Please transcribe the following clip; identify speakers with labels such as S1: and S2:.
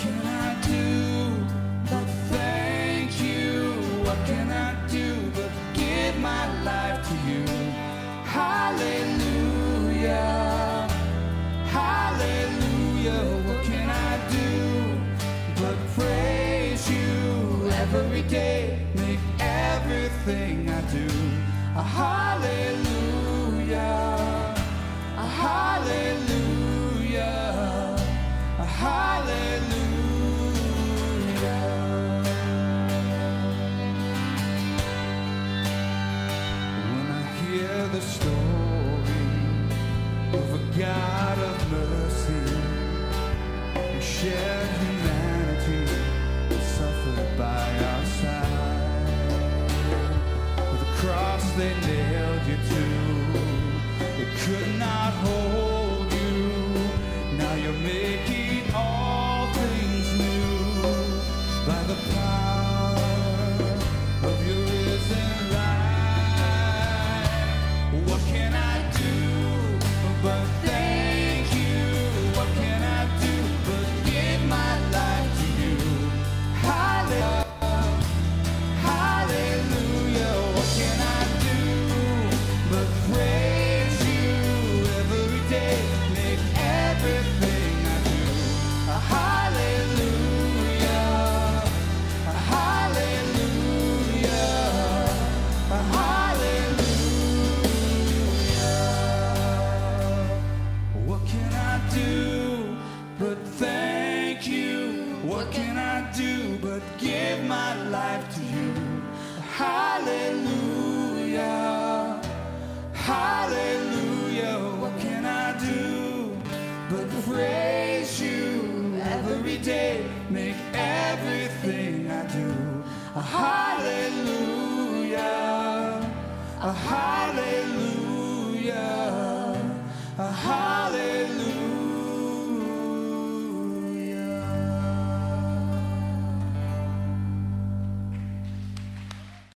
S1: can I do but thank you? What can I do but give my life to you? Hallelujah, hallelujah. What can I do but praise you every day? Make everything I do a hallelujah, a hallelujah, a hallelujah. When I hear the story of a God of mercy who shared humanity and suffered by our side, with a cross they nailed you to, it could not hold you. Now you're making all things new by the power of your risen life. What can I do but thank you? What can I do but give my life to you? Hallelujah, hallelujah. What can I do but praise you every day? Make everything I do a hallelujah, a hallelujah, a hallelujah. What can I do but thank you? What can I do but give my life to you? Hallelujah, hallelujah. What can I do but praise you every day? Make everything I do a hallelujah, a hallelujah, a hallelujah.